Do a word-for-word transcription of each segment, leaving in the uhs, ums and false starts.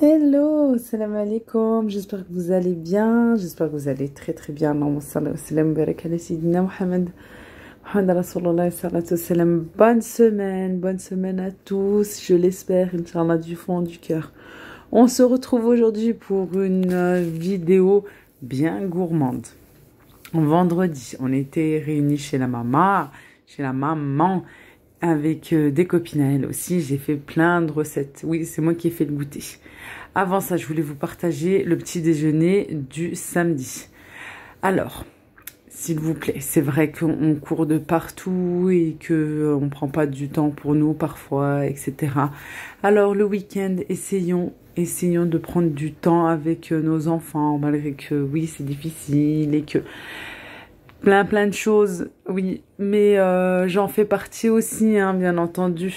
Hello, salam alaikum, j'espère que vous allez bien, j'espère que vous allez très très bien. Allahumma salli wa sallam barak ala sayyidina Muhammad, Muhammad Rasulullah sallallahu alayhi wa sallam. Bonne semaine, bonne semaine à tous, je l'espère, Inch'Allah, du fond du cœur. On se retrouve aujourd'hui pour une vidéo bien gourmande. Vendredi, on était réunis chez la maman, chez la maman, avec euh, des copines à elle aussi. J'ai fait plein de recettes. Oui, c'est moi qui ai fait le goûter. Avant ça, je voulais vous partager le petit déjeuner du samedi. Alors, s'il vous plaît, c'est vrai qu'on court de partout et qu'on ne prend pas du temps pour nous parfois, et cetera. Alors, le week-end, essayons, essayons de prendre du temps avec nos enfants, malgré que, oui, c'est difficile et que... Plein, plein de choses, oui, mais euh, j'en fais partie aussi, hein, bien entendu.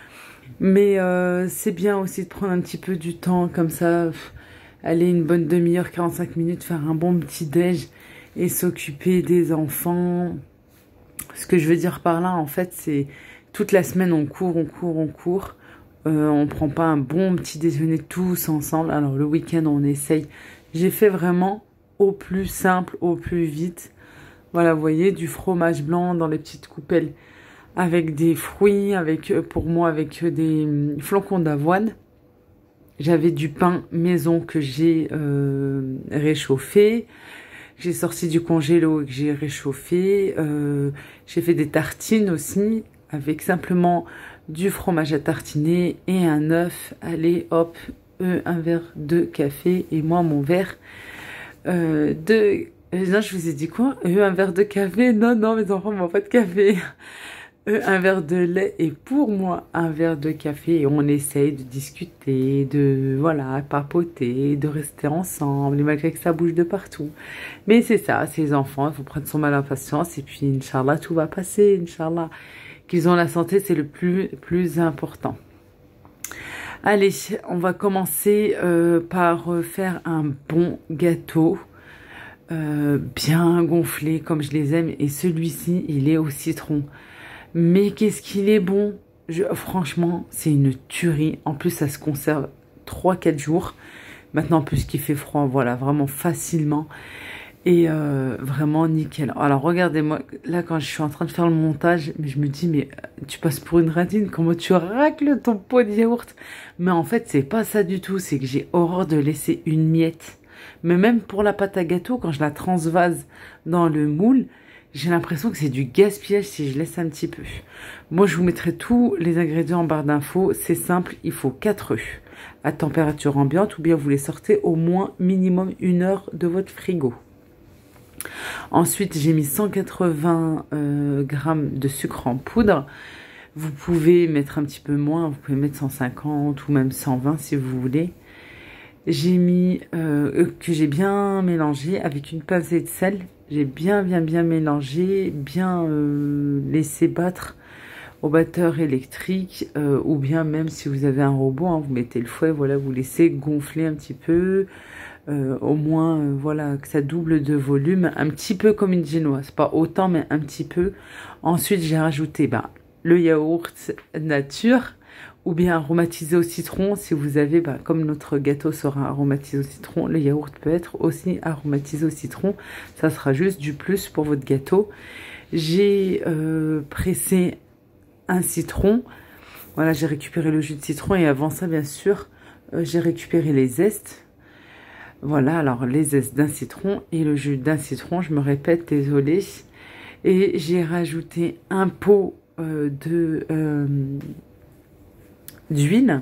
Mais euh, c'est bien aussi de prendre un petit peu du temps, comme ça, aller une bonne demi-heure, quarante-cinq minutes, faire un bon petit déj et s'occuper des enfants. Ce que je veux dire par là, en fait, c'est toute la semaine, on court, on court, on court. Euh, on prend pas un bon petit déjeuner tous ensemble. Alors, le week-end, on essaye. J'ai fait vraiment au plus simple, au plus vite. Voilà, vous voyez, du fromage blanc dans les petites coupelles avec des fruits, avec pour moi avec des flocons d'avoine. J'avais du pain maison que j'ai euh, réchauffé. J'ai sorti du congélo et que j'ai réchauffé. Euh, j'ai fait des tartines aussi avec simplement du fromage à tartiner et un œuf. Allez, hop, euh, un verre de café et moi mon verre euh, de... Non, je vous ai dit quoi? Euh, un verre de café? Non, non, mes enfants ne boivent pas de café. Euh, un verre de lait et pour moi, un verre de café. Et on essaye de discuter, de, voilà, papoter, de rester ensemble, et malgré que ça bouge de partout. Mais c'est ça, ces enfants, il faut prendre son mal en patience. Et puis, Inch'Allah, tout va passer, Inch'Allah. Qu'ils ont la santé, c'est le plus, plus important. Allez, on va commencer euh, par faire un bon gâteau. Euh, bien gonflé comme je les aime, et celui-ci il est au citron, mais qu'est-ce qu'il est bon. Je, franchement c'est une tuerie. En plus ça se conserve trois quatre jours maintenant, en plus qu'il fait froid, voilà, vraiment facilement, et euh, vraiment nickel. Alors regardez-moi là quand je suis en train de faire le montage, mais je me dis mais tu passes pour une radine, comment tu racles ton pot de yaourt? Mais en fait c'est pas ça du tout, c'est que j'ai horreur de laisser une miette. Mais même pour la pâte à gâteau, quand je la transvase dans le moule, j'ai l'impression que c'est du gaspillage si je laisse un petit peu. Moi, je vous mettrai tous les ingrédients en barre d'infos. C'est simple, il faut quatre œufs à température ambiante, ou bien vous les sortez au moins minimum une heure de votre frigo. Ensuite, j'ai mis cent quatre-vingts euh, grammes de sucre en poudre. Vous pouvez mettre un petit peu moins, vous pouvez mettre cent cinquante ou même cent vingt si vous voulez. J'ai mis, euh, que j'ai bien mélangé avec une pincée de sel. J'ai bien, bien, bien mélangé, bien euh, laissé battre au batteur électrique. Euh, ou bien même si vous avez un robot, hein, vous mettez le fouet, voilà, vous laissez gonfler un petit peu. Euh, au moins, euh, voilà, que ça double de volume. Un petit peu comme une génoise, pas autant, mais un petit peu. Ensuite, j'ai rajouté bah, le yaourt nature, ou bien aromatisé au citron. Si vous avez, bah, comme notre gâteau sera aromatisé au citron, le yaourt peut être aussi aromatisé au citron. Ça sera juste du plus pour votre gâteau. J'ai euh, pressé un citron. Voilà, j'ai récupéré le jus de citron. Et avant ça, bien sûr, euh, j'ai récupéré les zestes. Voilà, alors les zestes d'un citron et le jus d'un citron. Je me répète, désolée. Et j'ai rajouté un pot euh, de... Euh, d'huile,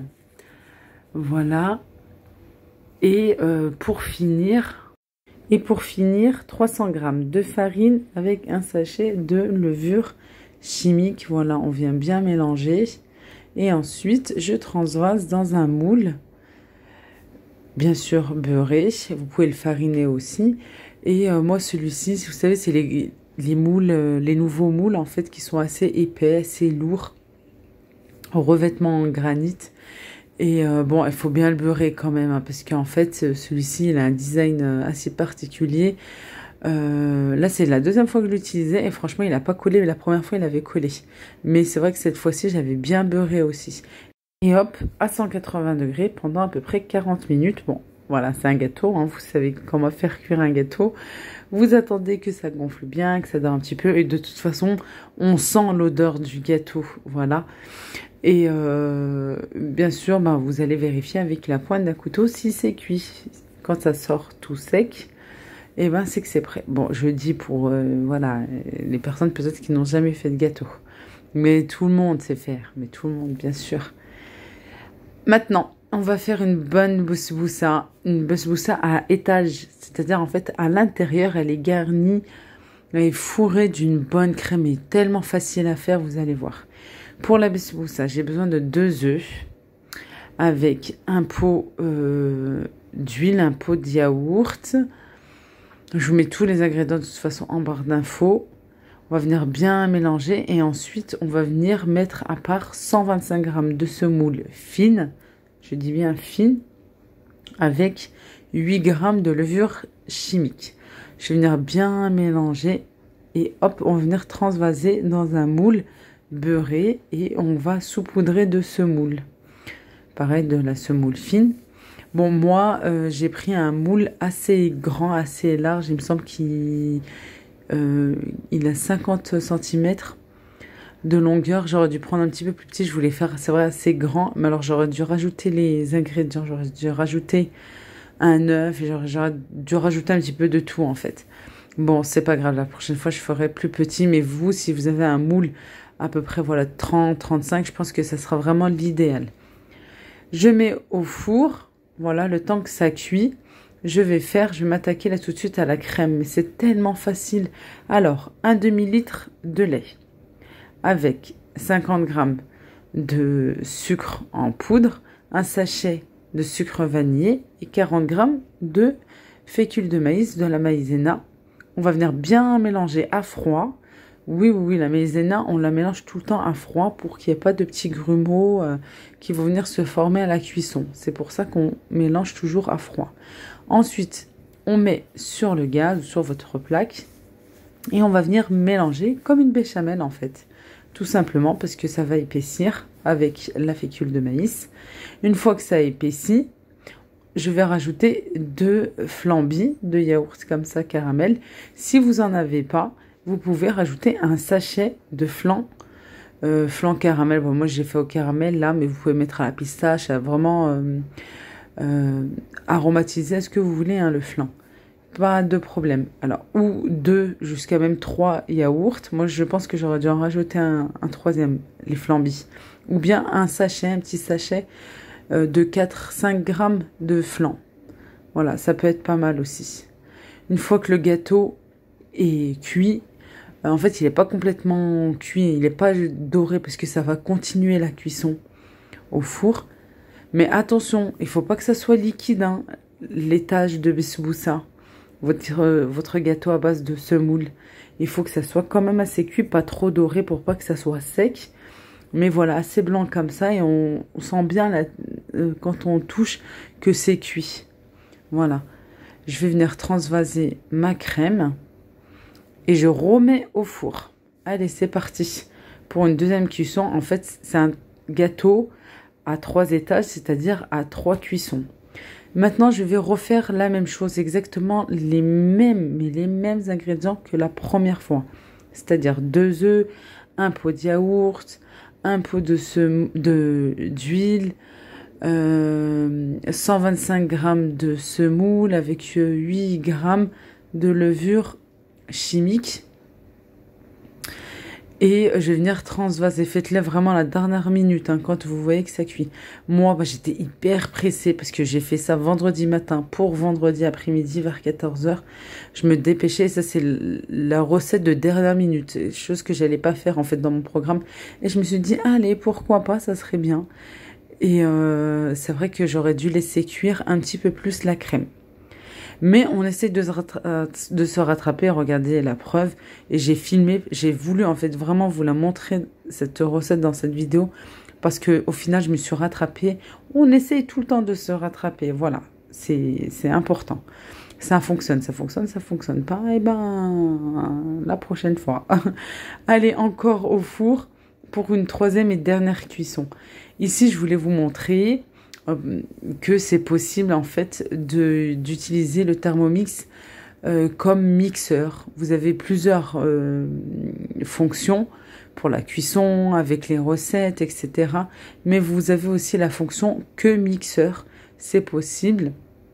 voilà, et euh, pour finir et pour finir trois cents grammes de farine avec un sachet de levure chimique. Voilà, on vient bien mélanger et ensuite je transvase dans un moule, bien sûr beurré, vous pouvez le fariner aussi. Et euh, moi celui-ci, si vous savez, c'est les, les moules, euh, les nouveaux moules en fait, qui sont assez épais, assez lourds, revêtement en granit. Et euh, bon, il faut bien le beurrer quand même, hein, parce qu'en fait celui-ci il a un design assez particulier. Euh, là c'est la deuxième fois que je l'utilisais et franchement il n'a pas collé, mais la première fois il avait collé. Mais c'est vrai que cette fois-ci j'avais bien beurré aussi. Et hop, à cent quatre-vingts degrés pendant à peu près quarante minutes. Bon, voilà, c'est un gâteau, hein, vous savez comment faire cuire un gâteau. Vous attendez que ça gonfle bien, que ça donne un petit peu. Et de toute façon, on sent l'odeur du gâteau, voilà. Et euh, bien sûr, ben, vous allez vérifier avec la pointe d'un couteau si c'est cuit. Quand ça sort tout sec, et ben c'est que c'est prêt. Bon, je dis pour euh, voilà les personnes peut-être qui n'ont jamais fait de gâteau. Mais tout le monde sait faire, mais tout le monde, bien sûr. Maintenant, on va faire une bonne bousboussa, une bousboussa à étage. C'est-à-dire, en fait, à l'intérieur, elle est garnie et fourrée d'une bonne crème. Elle est tellement facile à faire, vous allez voir. Pour la bousboussa, j'ai besoin de deux œufs avec un pot euh, d'huile, un pot de yaourt. Je vous mets tous les ingrédients de toute façon en barre d'infos. On va venir bien mélanger et ensuite on va venir mettre à part cent vingt-cinq grammes de semoule fine, je dis bien fine, avec huit grammes de levure chimique. Je vais venir bien mélanger et hop, on va venir transvaser dans un moule beurré et on va saupoudrer de semoule. Pareil, de la semoule fine. Bon, moi, euh, j'ai pris un moule assez grand, assez large, il me semble qu'il... Euh, il a cinquante centimètres de longueur. J'aurais dû prendre un petit peu plus petit. Je voulais faire, c'est vrai, assez grand. Mais alors, j'aurais dû rajouter les ingrédients. J'aurais dû rajouter un œuf. Et j'aurais dû rajouter un petit peu de tout, en fait. Bon, c'est pas grave. La prochaine fois, je ferai plus petit. Mais vous, si vous avez un moule à peu près, voilà, trente, trente-cinq, je pense que ça sera vraiment l'idéal. Je mets au four. Voilà, le temps que ça cuit. Je vais faire, je vais m'attaquer là tout de suite à la crème. Mais c'est tellement facile. Alors, un demi-litre de lait avec cinquante grammes de sucre en poudre, un sachet de sucre vanillé et quarante grammes de fécule de maïs, de la maïzena. On va venir bien mélanger à froid. Oui, oui, oui, la maïzena, on la mélange tout le temps à froid pour qu'il n'y ait pas de petits grumeaux euh, qui vont venir se former à la cuisson. C'est pour ça qu'on mélange toujours à froid. Ensuite, on met sur le gaz ou sur votre plaque et on va venir mélanger comme une béchamel en fait. Tout simplement parce que ça va épaissir avec la fécule de maïs. Une fois que ça a épaissi, je vais rajouter deux flambis de yaourt comme ça caramel. Si vous n'en avez pas, vous pouvez rajouter un sachet de flan, euh, flan caramel. Bon, moi j'ai fait au caramel là, mais vous pouvez mettre à la pistache, à vraiment... Euh, Euh, aromatiser, est-ce que vous voulez hein, le flan, pas de problème. Alors, ou deux jusqu'à même trois yaourts. Moi, je pense que j'aurais dû en rajouter un, un troisième, les flambis. Ou bien un sachet, un petit sachet euh, de quatre à cinq grammes de flan. Voilà, ça peut être pas mal aussi. Une fois que le gâteau est cuit, euh, en fait, il n'est pas complètement cuit, il n'est pas doré parce que ça va continuer la cuisson au four. Mais attention, il ne faut pas que ça soit liquide, hein, l'étage de besboussa, votre, euh, votre gâteau à base de semoule. Il faut que ça soit quand même assez cuit, pas trop doré pour pas que ça soit sec. Mais voilà, assez blanc comme ça et on, on sent bien la, euh, quand on touche que c'est cuit. Voilà, je vais venir transvaser ma crème et je remets au four. Allez, c'est parti. Pour une deuxième cuisson, en fait, c'est un gâteau à trois étages, c'est-à-dire à trois cuissons. Maintenant, je vais refaire la même chose, exactement les mêmes, mais les mêmes ingrédients que la première fois. C'est-à-dire deux œufs, un pot de yaourt, un pot de de d'huile, euh, cent vingt-cinq grammes de semoule avec huit grammes de levure chimique. Et je vais venir transvaser. Faites-le vraiment à la dernière minute, hein, quand vous voyez que ça cuit. Moi, bah, j'étais hyper pressée parce que j'ai fait ça vendredi matin pour vendredi après-midi vers quatorze heures. Je me dépêchais. Ça, c'est la recette de dernière minute. Chose que j'allais pas faire, en fait, dans mon programme. Et je me suis dit, allez, pourquoi pas, ça serait bien. Et euh, c'est vrai que j'aurais dû laisser cuire un petit peu plus la crème. Mais on essaie de se, de se rattraper, regardez la preuve. Et j'ai filmé, j'ai voulu en fait vraiment vous la montrer, cette recette dans cette vidéo. Parce qu'au final, je me suis rattrapée. On essaie tout le temps de se rattraper, voilà. C'est important. Ça fonctionne, ça fonctionne, ça fonctionne pas. Et ben, la prochaine fois. Allez, encore au four pour une troisième et dernière cuisson. Ici, je voulais vous montrer euh, que c'est possible en fait de d'utiliser le Thermomix euh, comme mixeur. Vous avez plusieurs euh, fonctions pour la cuisson, avec les recettes, et cetera. Mais vous avez aussi la fonction que mixeur. C'est possible.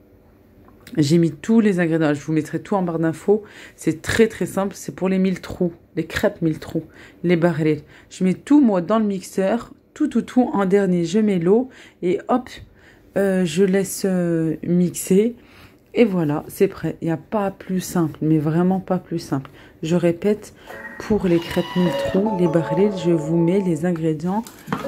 J'ai mis tous les ingrédients, je vous mettrai tout en barre d'infos. C'est très très simple, c'est pour les mille trous, les crêpes mille trous, les barrettes. Je mets tout moi dans le mixeur, tout tout tout en dernier. Je mets l'eau et hop, euh, je laisse euh, mixer. Et voilà, c'est prêt. Il n'y a pas plus simple, mais vraiment pas plus simple. Je répète, pour les crêpes mille trous, les barrettes, je vous mets les ingrédients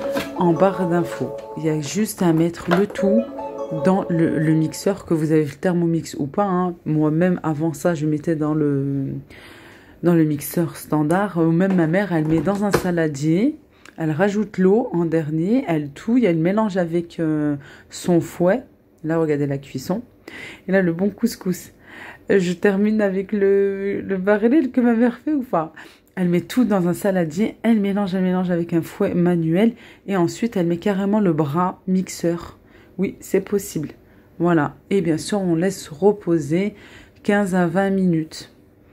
en barre d'infos. Il y a juste à mettre le tout dans le, le mixeur, que vous avez le Thermomix ou pas. Hein. Moi-même, avant ça, je mettais dans le, dans le mixeur standard. Ou même ma mère, elle met dans un saladier. Elle rajoute l'eau en dernier. Elle touille. Elle mélange avec euh, son fouet. Là, regardez la cuisson. Et là, le bon couscous. Je termine avec le, le barrel que ma mère fait ou pas. Elle met tout dans un saladier. Elle mélange, elle mélange avec un fouet manuel. Et ensuite, elle met carrément le bras mixeur. Oui, c'est possible. Voilà. Et bien sûr, on laisse reposer quinze à vingt minutes.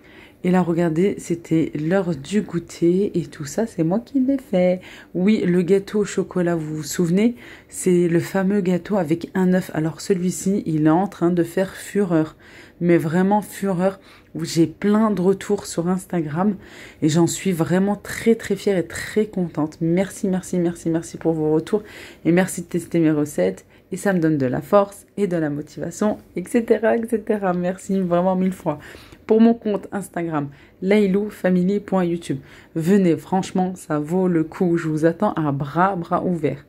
Et là, regardez, c'était l'heure du goûter. Et tout ça, c'est moi qui l'ai fait. Oui, le gâteau au chocolat, vous vous souvenez? C'est le fameux gâteau avec un œuf. Alors, celui-ci, il est en train de faire fureur. Mais vraiment fureur. J'ai plein de retours sur Instagram. Et j'en suis vraiment très, très fière et très contente. Merci, merci, merci, merci pour vos retours. Et merci de tester mes recettes. Et ça me donne de la force et de la motivation, et cetera, et cetera. Merci vraiment mille fois. Pour mon compte Instagram, lailou family point youtube. Venez, franchement, ça vaut le coup. Je vous attends à bras, bras ouverts.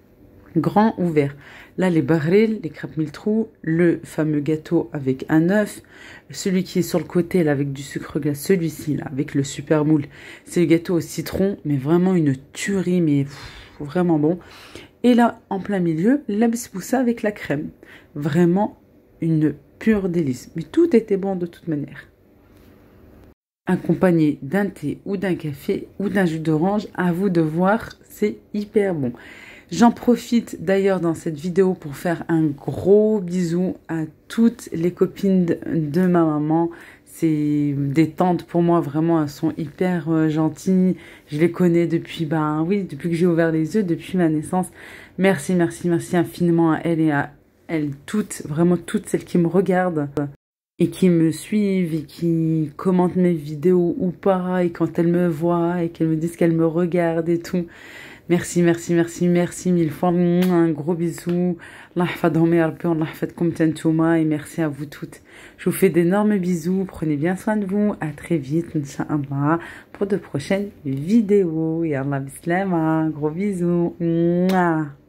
Grand ouvert. Là, les barils, les crêpes mille trous, le fameux gâteau avec un œuf, celui qui est sur le côté, là, avec du sucre glace, celui-ci, là, avec le super moule. C'est le gâteau au citron, mais vraiment une tuerie, mais pff, vraiment bon. Et là, en plein milieu, la besboussa avec la crème. Vraiment une pure délice. Mais tout était bon de toute manière. Accompagné d'un thé ou d'un café ou d'un jus d'orange, à vous de voir, c'est hyper bon. J'en profite d'ailleurs dans cette vidéo pour faire un gros bisou à toutes les copines de, de ma maman. C'est des tantes pour moi, vraiment, elles sont hyper euh, gentilles. Je les connais depuis, ben oui, depuis que j'ai ouvert les yeux, depuis ma naissance. Merci, merci, merci infiniment à elles et à elles toutes, vraiment toutes celles qui me regardent et qui me suivent et qui commentent mes vidéos ou pas, et quand elles me voient et qu'elles me disent qu'elles me regardent et tout. Merci, merci, merci, merci mille fois. Un gros bisou. Allah hafadhom ya Rabbi, Allah hafadkom tantouma, et merci à vous toutes. Je vous fais d'énormes bisous. Prenez bien soin de vous. À très vite, Inch'Allah, pour de prochaines vidéos. Yallah bislama. Gros bisous. Mouah.